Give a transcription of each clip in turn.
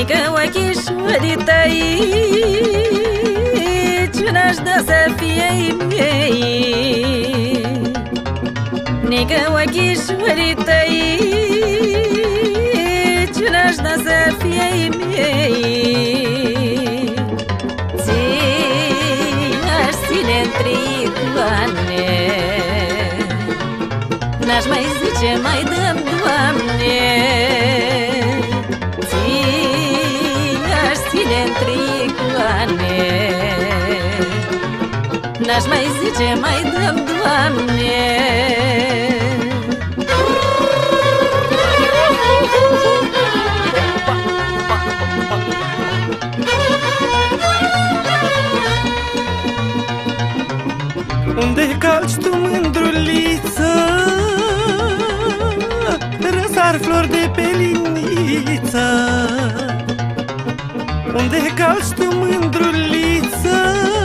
Nică ochișorii tăi ce n-aș da să fie mei. Nică ochișorii tăi ce n-aș da să fie mei. Ți-aș ține între icoane, n-aș mai zice mai dăm, Doamne. Ți-aș ține între icoane, n-aș mai zice mai dăm, Doamne. Unde calci tu, mândruliță, răsar flori de pe liniță. Unde calci tu, mândruliță,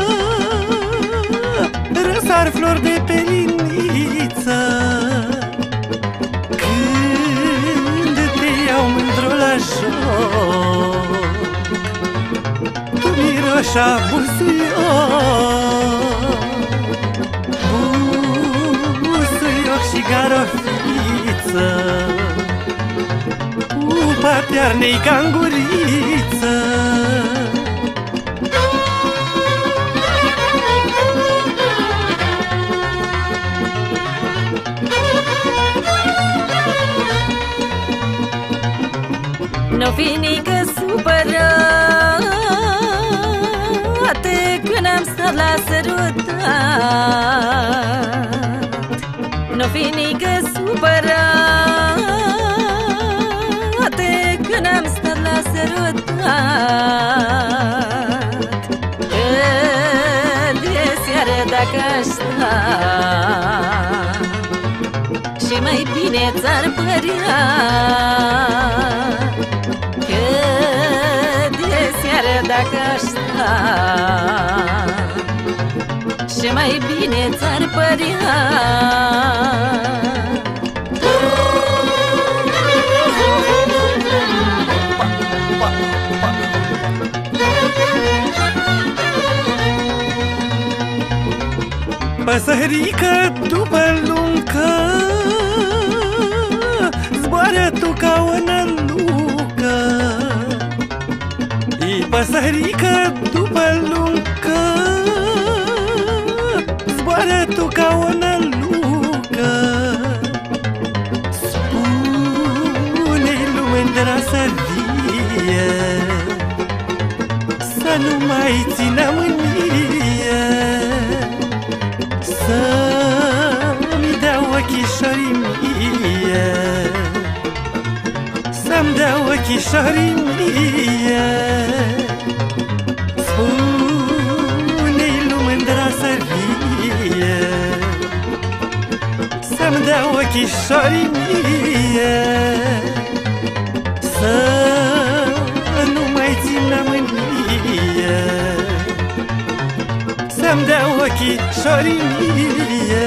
răsar flori de pe liniță. Când te iau mândru la joc, tu miroși a busuioc, și garofiță, cu patearnei canguriță. N-o fi nică supărată când am stat la sărutat. N-o fi nică supărată când am stat la sărutat. Că de seară dacă aș sta și mai bine ți-ar părea. Că de seară dacă aș sta și mai bine ți-ar părea. Păsărică după luncă, zboară tu ca o nălucă. E păsărică după luncă, zboară tu ca o nălucă. Spune-i lui mândra să vie, să nu mai țină mânie, să-mi dea ochișorii mie, să-mi dea ochișorii mie. Spune-i lui mândra să vie, să-mi dea ochișorii mie, să nu mai țină mânie, să-mi dea ochișorii mie.